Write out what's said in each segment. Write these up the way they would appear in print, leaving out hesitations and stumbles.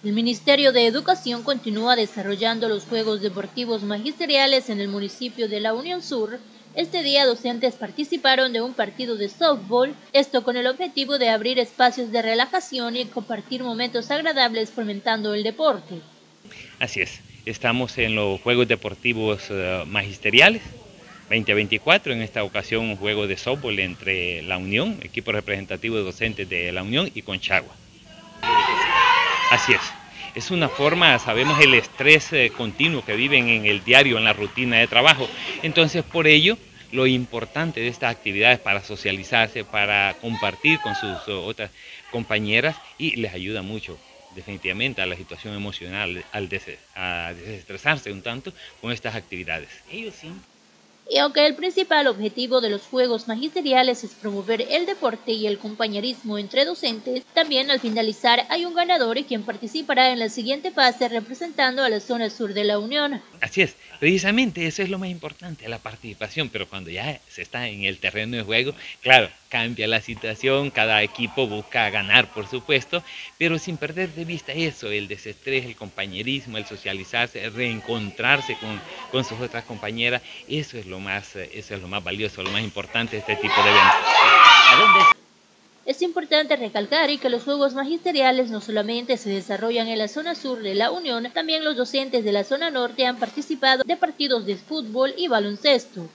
El Ministerio de Educación continúa desarrollando los Juegos Deportivos Magisteriales en el municipio de La Unión Sur. Este día docentes participaron de un partido de softball, esto con el objetivo de abrir espacios de relajación y compartir momentos agradables fomentando el deporte. Así es, estamos en los Juegos Deportivos Magisteriales 2024, en esta ocasión un juego de softball entre La Unión, equipo representativo de docentes de La Unión, y Conchagua. Así es una forma, sabemos el estrés continuo que viven en el diario, en la rutina de trabajo, entonces por ello lo importante de estas actividades para socializarse, para compartir con sus otras compañeras, y les ayuda mucho definitivamente a la situación emocional, a desestresarse un tanto con estas actividades. Ellos sí. Y aunque el principal objetivo de los Juegos Magisteriales es promover el deporte y el compañerismo entre docentes, también al finalizar hay un ganador quien participará en la siguiente fase representando a la zona sur de la Unión. Así es, precisamente eso es lo más importante, la participación, pero cuando ya se está en el terreno de juego, claro, cambia la situación, cada equipo busca ganar, por supuesto, pero sin perder de vista eso, el desestrés, el compañerismo, el socializarse, el reencontrarse con sus otras compañeras, eso es lo más valioso, lo más importante de este tipo de eventos. Es importante recalcar que los Juegos Magisteriales no solamente se desarrollan en la zona sur de la Unión, también los docentes de la zona norte han participado de partidos de fútbol y baloncesto.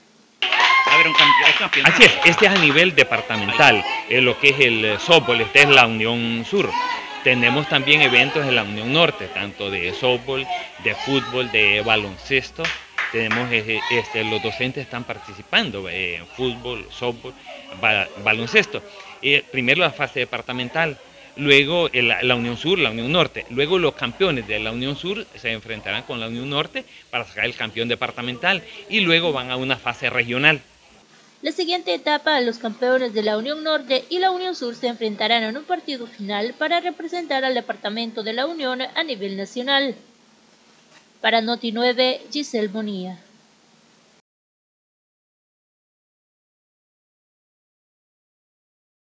Así es, este es a nivel departamental, lo que es el softball, este es la Unión Sur. Tenemos también eventos en la Unión Norte, tanto de softball, de fútbol, de baloncesto. Tenemos los docentes están participando en fútbol, softball, baloncesto. Primero la fase departamental, luego la Unión Sur, la Unión Norte. Luego los campeones de la Unión Sur se enfrentarán con la Unión Norte para sacar el campeón departamental y luego van a una fase regional. La siguiente etapa, los campeones de la Unión Norte y la Unión Sur se enfrentarán en un partido final para representar al departamento de la Unión a nivel nacional. Para Noti 9, Giselle Bonilla.